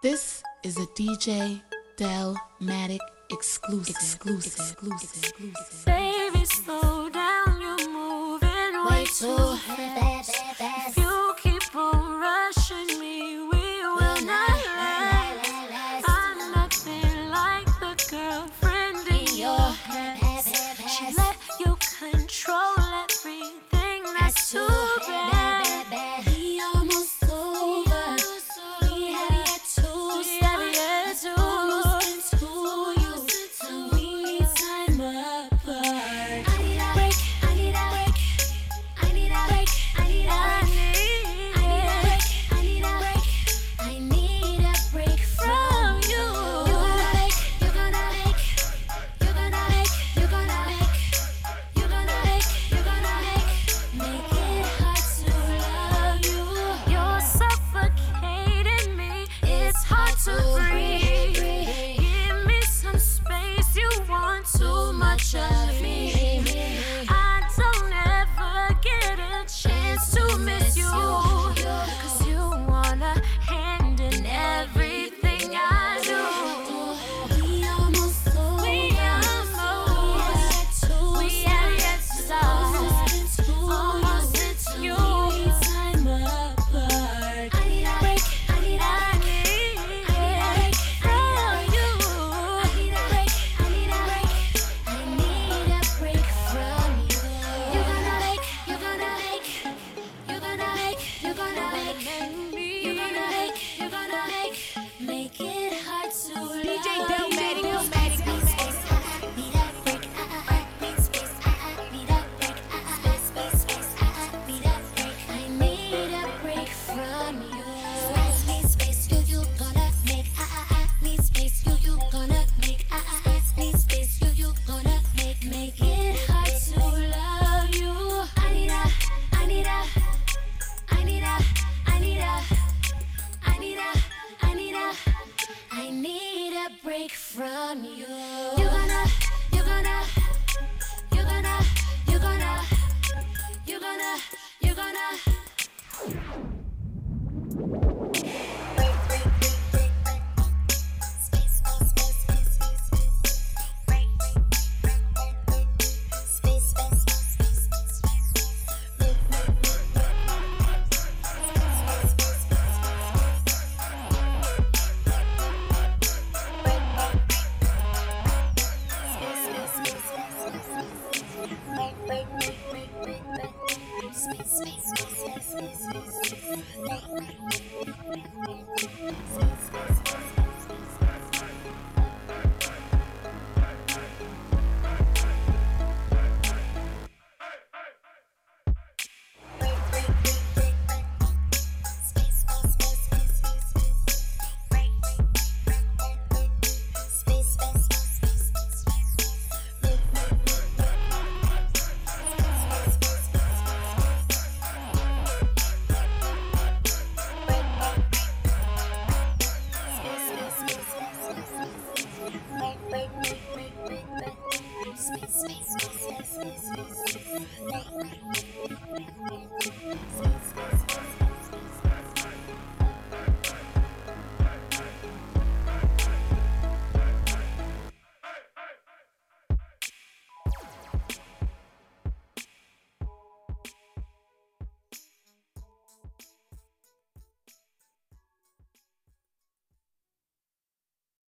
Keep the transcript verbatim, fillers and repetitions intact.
This is a D J Delmatic exclusive. Exclusive. Exclusive. Exclusive. Baby, slow down, you're moving way too fast. If you keep on rushing me, we will not last. I'm nothing like the girlfriend in your past. She let you control everything, that's too bad. We almost over. We have yet to start. Almost into you, so we need time apart. I need a break. I need a break. I need a break. I need a break. I need a break. I need a break from you. You're gonna make. You're gonna make. You're gonna make. You're gonna make. You're gonna make. You're gonna make. Make it hard to love you. You're suffocating me. It's hard to breathe. Give me some space. You want too much of me. I don't ever get a chance to miss you. Cause you want a hand in everything I do. We almost over. We almost. We have yet to start. Almost into you. Time apart. I need a break. I need a break. I need a break from you. I need a break. I need a break. I need a break from you. You're gonna make. You're gonna make. You're gonna make. You're gonna make. You're gonna make. You're gonna make. Make it hard to love. D J Delmatic, you. Delmatic. Space, space, I need a break. I need space. I need a break. Space, space, space. I need a break. I need a break from you. Space, space, space. You, you gonna make. I need space. You, you gonna make. I need space. You, you gonna make. Make it hard to love you. I need a. I need a. I need a. I need a. I need a. I need a. I need a break from you. You're gonna. You're gonna. You're gonna. You're gonna. You're gonna. You're gonna. Space, space, space, space, space.